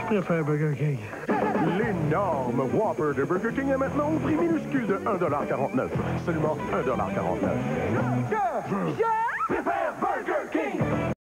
préfère Burger King. L'énorme Whopper de Burger King est maintenant au prix minuscule de 1,49 $. Seulement 1,49 $. Je préfère Burger King!